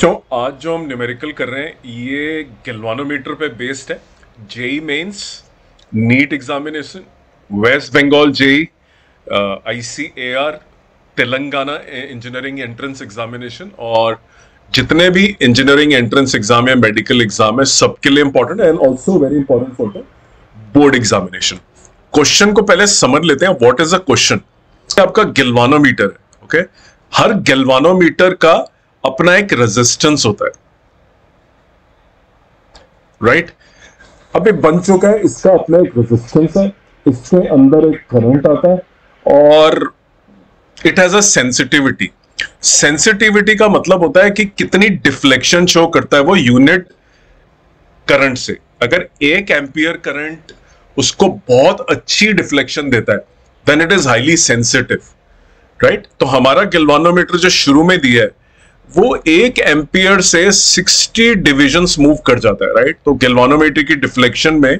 तो आज जो हम न्यूमेरिकल कर रहे हैं ये गैल्वानोमीटर पे बेस्ड है। JEE mains, NEET examination, West Bengal JEE, ICAR, Telangana engineering entrance examination और जितने भी इंजीनियरिंग एंट्रेंस एग्जाम है, मेडिकल एग्जाम है, सबके लिए इंपॉर्टेंट है and also very important for the board examination. Question को पहले समझ लेते हैं। What is a question? आपका गैल्वानोमीटर है। ओके, हर गैल्वानोमीटर का अपना एक रेजिस्टेंस होता है, राइट? अब ये बन चुका है, इसका अपना एक रेजिस्टेंस है, इसके अंदर एक करंट आता है और it has a sensitivity. Sensitivity का मतलब होता है कि कितनी डिफ्लेक्शन शो करता है वो यूनिट करंट से। अगर 1 एम्पियर करंट उसको बहुत अच्छी डिफ्लेक्शन देता है then it is highly sensitive, right? तो हमारा गैल्वानोमीटर जो शुरू में दिया है वो 1 एम्पियर से 60 डिविजन्स मूव कर जाता है, राइट? तो गैल्वानोमीटर की डिफ्लेक्शन में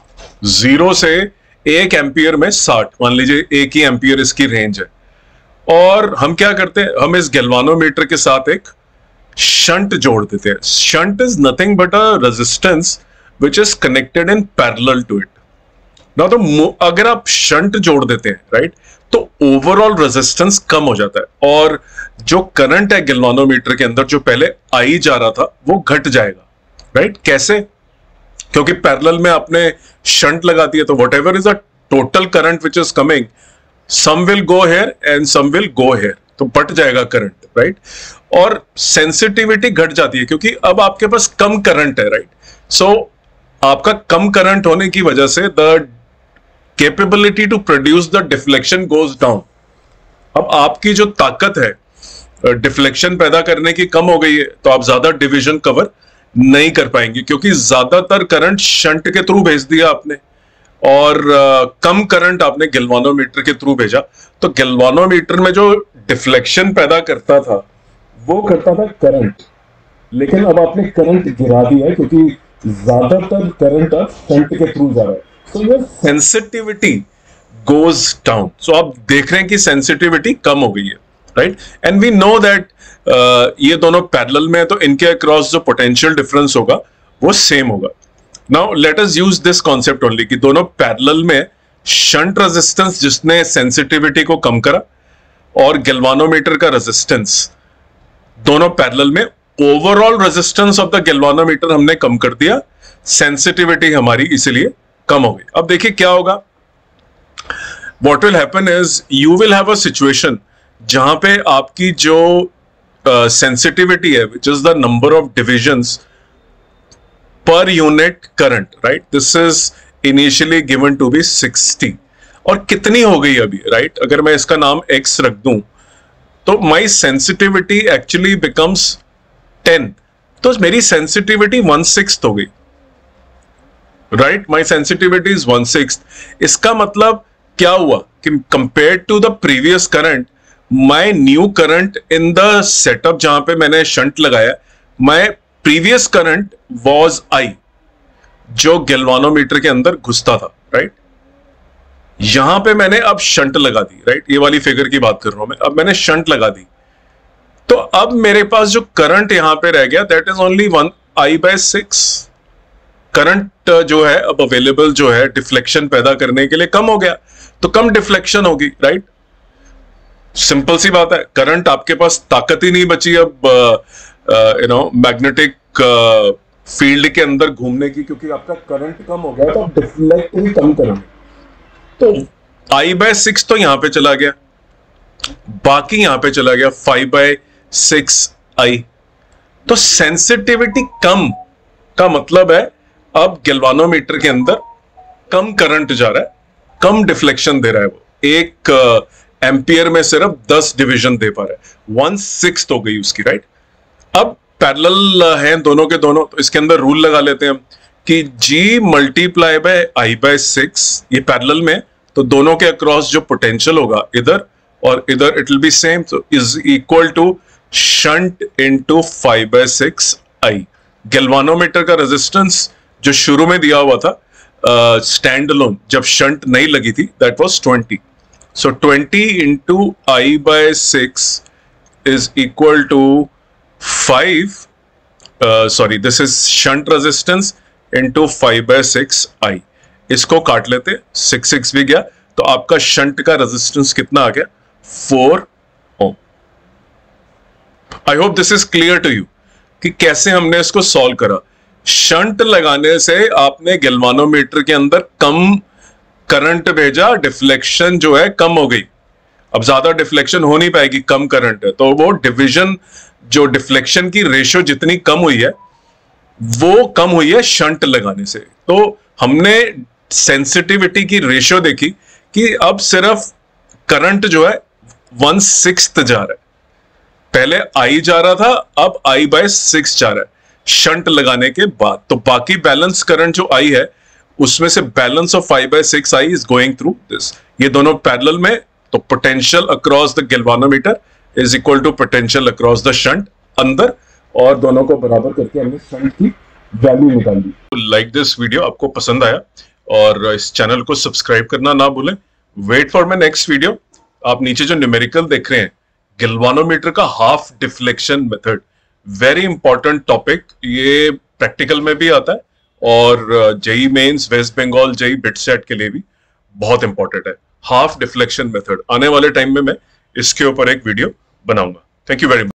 0 से 1 एम्पियर में 60, मान लीजिए 1 ही एम्पियर इसकी रेंज है। और हम क्या करते हैं, हम इस गैल्वानोमीटर के साथ एक शंट जोड़ देते हैं। Shunt is nothing but a resistance which is connected in parallel to it ना। तो अगर आप शंट जोड़ देते हैं, राइट, तो ओवरऑल रेजिस्टेंस कम हो जाता है और जो करंट है गैल्वानोमीटर के अंदर जो पहले आई जा रहा था वो घट जाएगा, राइट? कैसे? क्योंकि पैरेलल में आपने शंट लगा दिया, तो whatever is a total current which is coming, some will go here and some will go here, तो बट जाएगा करंट, राइट? और सेंसिटिविटी घट जाती है क्योंकि अब आपके पास कम करंट है, राइट? सो आपका कम करंट होने की वजह से the capability to produce the deflection goes down. अब आपकी जो ताकत है डिफ्लेक्शन पैदा करने की कम हो गई है, तो आप ज्यादा डिवीजन कवर नहीं कर पाएंगे क्योंकि ज्यादातर करंट शंट के थ्रू भेज दिया आपने और कम करंट आपने गैल्वानोमीटर के थ्रू भेजा। तो गैल्वानोमीटर में जो डिफ्लेक्शन पैदा करता था वो करता था करंट, लेकिन अब आपने करंट गिरा दिया है क्योंकि ज्यादातर करंट अब शंट के थ्रू जा रहा है। So your sensitivity goes down. So आप देख रहे हैं कि सेंसिटिविटी कम हो गई है, right? And we know that ये दोनों पैरेलल में है तो इनके अक्रॉस जो पोटेंशियल डिफरेंस होगा वो सेम होगा। Now let us use this concept only कि दोनों पैरेलल में शंट रेजिस्टेंस जिसने सेंसिटिविटी को कम करा और गैल्वानोमीटर का रेजिस्टेंस दोनों पैरेलल में, overall resistance of the galvanometer हमने कम कर दिया, सेंसिटिविटी हमारी इसलिए कम हो गई। अब देखिए क्या होगा। What will happen is you will have a situation जहां पे आपकी जो सेंसिटिविटी है which is the number of divisions per unit current, right? This is initially given to be 60 और कितनी हो गई अभी, right? अगर मैं इसका नाम x रख दूं तो my sensitivity actually becomes 10, तो मेरी सेंसिटिविटी 1/6 हो गई, राइट? My sensitivity is 1/6। इसका मतलब क्या हुआ कि compared to the previous current, my new current in the setup जहां पे मैंने शंट लगाया, my previous current was I, जो गैल्वानोमीटर के अंदर घुसता था, राइट? यहां पे मैंने अब शंट लगा दी, राइट? ये वाली फिगर की बात कर रहा हूं मैं। अब मैंने शंट लगा दी तो अब मेरे पास जो करंट यहां पे रह गया that is only 1I/6। Current जो है अब अवेलेबल जो है डिफ्लेक्शन पैदा करने के लिए कम हो गया, तो कम डिफ्लेक्शन होगी, राइट? सिंपल सी बात है। करंट आपके पास ताकत ही नहीं बची अब मैग्नेटिक फील्ड के अंदर घूमने की, क्योंकि आपका करंट कम हो गया तो आप डिफ्लेक्ट ही कम करेंगे। तो I/6 तो यहां पे चला गया, बाकी यहां पे चला गया 5/6I। तो सेंसिटिविटी कम का मतलब है अब गैल्वानोमीटर के अंदर कम करंट जा रहा है, कम डिफ्लेक्शन दे रहा है। वो 1 एम्पियर में सिर्फ 10 डिवीजन दे पा रहा है, 1/6 हो गई उसकी, राइट? अब पैरेलल हैं दोनों के दोनों, तो इसके अंदर रूल लगा लेते हैं हम कि G × I/6, ये पैरेलल में, तो दोनों के अक्रॉस जो पोटेंशियल होगा इधर और इधर इट विल बी सेम, तो is equal to shunt into 5/6I। Galvanometer का रेजिस्टेंस जो शुरू में दिया हुआ था स्टैंड अलोन जब शंट नहीं लगी थी that was 20, so 20 into I/6 is equal to this is shunt resistance into 5/6 I. इसको काट लेते, 6 भी गया, तो आपका शंट का रेजिस्टेंस कितना आ गया? 4 ohm. I hope this is clear to you कि कैसे हमने इसको सॉल्व करा। शंट लगाने से आपने गैल्वानोमीटर के अंदर कम करंट भेजा, डिफ्लेक्शन जो है कम हो गई। अब ज्यादा डिफ्लेक्शन हो नहीं पाएगी, कम करंट है, तो वो डिवीजन, जो डिफ्लेक्शन की रेशियो जितनी कम हुई है वो कम हुई है शंट लगाने से। तो हमने सेंसिटिविटी की रेशियो देखी कि अब सिर्फ करंट जो है 1/6 जा रहा है, पहले आई जा रहा था, अब I/6 जा रहा है शंट लगाने के बाद। तो बाकी बैलेंस करंट जो आई है उसमें से balance of 5/6 I is going through this, ये दोनों पैरेलल में, तो potential across the galvanometer is equal to potential across the shunt अंदर, और दोनों को बराबर करके हमने शंट की वैल्यू निकाली। लाइक दिस वीडियो, आपको पसंद आया और इस चैनल को सब्सक्राइब करना ना भूलें। Wait for my next video. आप नीचे जो न्यूमेरिकल देख रहे हैं, गैल्वानोमीटर का half deflection method, very important topic, ये प्रैक्टिकल में भी आता है और JEE mains, West Bengal JEE BITSAT के लिए भी बहुत इंपॉर्टेंट है। हाफ डिफ्लेक्शन मेथड, आने वाले टाइम में मैं इसके ऊपर एक वीडियो बनाऊंगा। Thank you very much.